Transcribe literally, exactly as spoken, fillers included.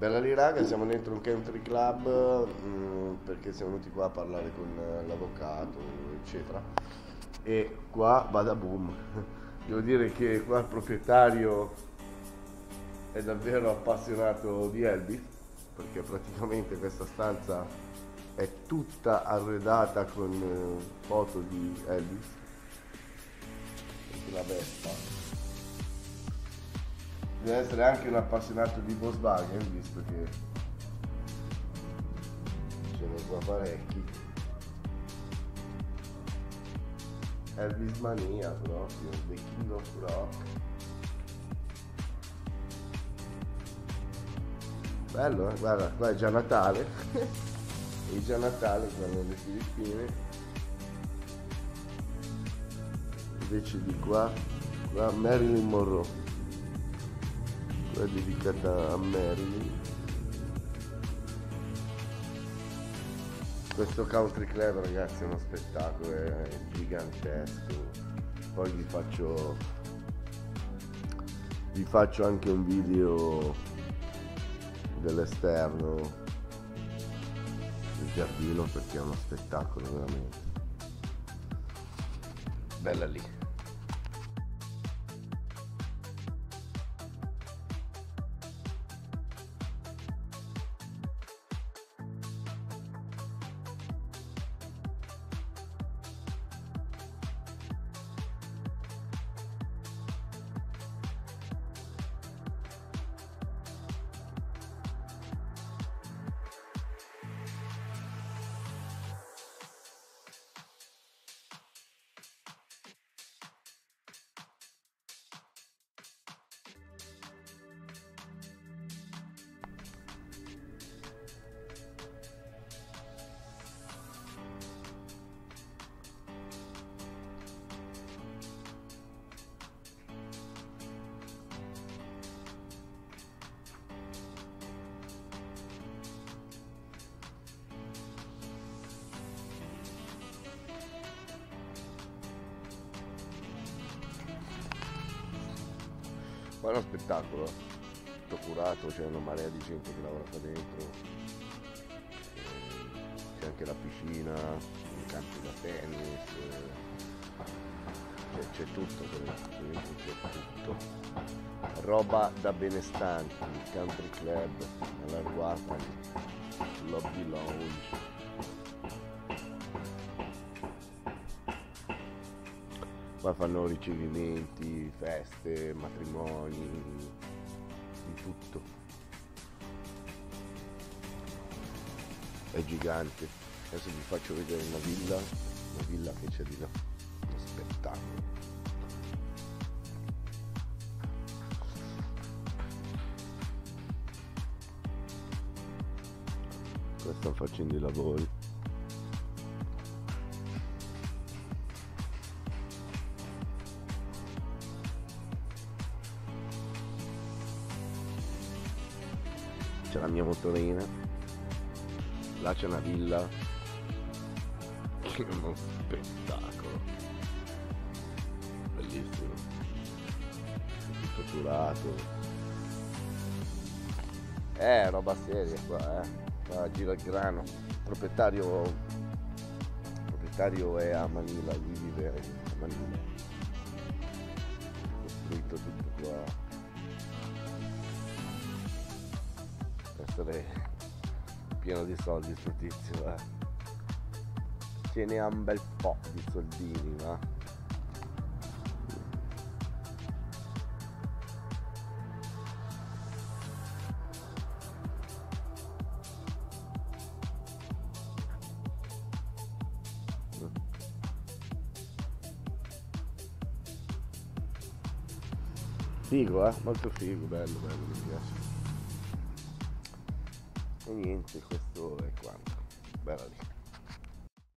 Bella lì raga, siamo dentro un country club mm, perché siamo venuti qua a parlare con eh, l'avvocato, eccetera. E qua bada boom. Devo dire che qua il proprietario è davvero appassionato di Elvis, perché praticamente questa stanza è tutta arredata con eh, foto di Elvis, la Vespa. Deve essere anche un appassionato di Volkswagen, visto che ce ne sono qua parecchi. Elvis mania proprio, The King of Rock. Bello, eh? Guarda, qua è già Natale. È già Natale qua nelle Filippine. Invece di qua, qua Marilyn Monroe. È dedicata a Marilyn. Questo country club ragazzi è uno spettacolo, è gigantesco. Poi vi faccio vi faccio anche un video dell'esterno del giardino, perché è uno spettacolo veramente. Bella lì. Ma è uno spettacolo, tutto curato, c'è una marea di gente che lavora qua dentro, c'è anche la piscina, i campi da tennis, c'è, c'è tutto, dentro c'è tutto. Roba da benestanti, country club, allargata, lobby lounge. Qua fanno ricevimenti, feste, matrimoni, di tutto. È gigante. Adesso vi faccio vedere una villa, una villa che c'è di là, uno spettacolo. Qua stanno facendo i lavori. C'è la mia motorina, là c'è una villa, che è uno spettacolo, bellissimo, è tutto curato, è roba seria qua, eh, qua gira il grano, il proprietario, il proprietario è a Manila, lui vive a Manila, ha costruito tutto qua. Essere pieno di soldi sto tizio, eh. Ce ne ha un bel po' di soldini, va? Figo, eh? Molto figo, bello, bello, mi piace. E niente, questo è quanto. Bella lì.